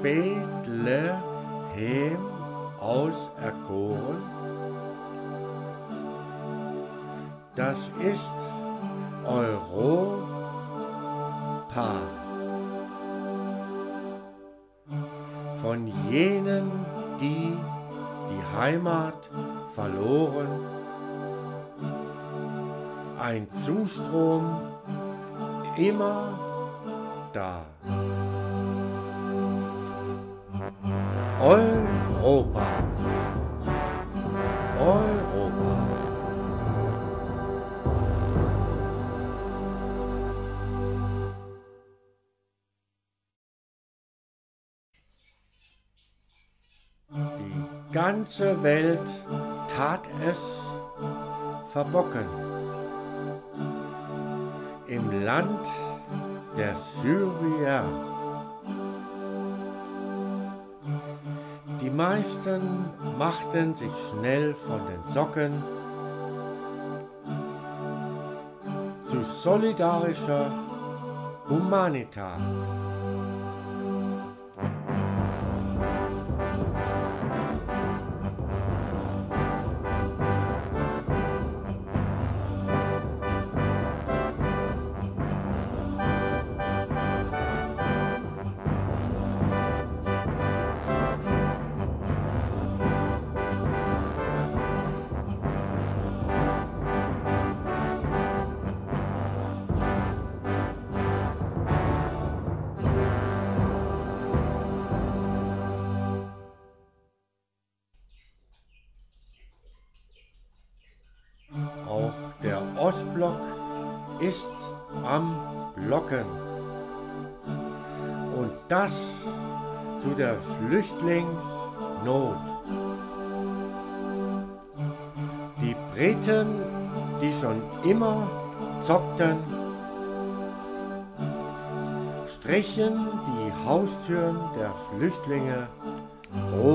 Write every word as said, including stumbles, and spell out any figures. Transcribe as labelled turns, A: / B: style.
A: Bethlehem auserkoren? Das ist Europa. Von jenen, die die Heimat verloren, ein Zustrom immer da. Europa, Europa. Die ganze Welt tat es verbocken. Im Land der Syrier. Die meisten machten sich schnell von den Socken zu solidarischer Humanita. Auch der Ostblock ist am Blocken. Und das zu der Flüchtlingsnot. Die Briten, die schon immer zockten, strichen die Haustüren der Flüchtlinge rot.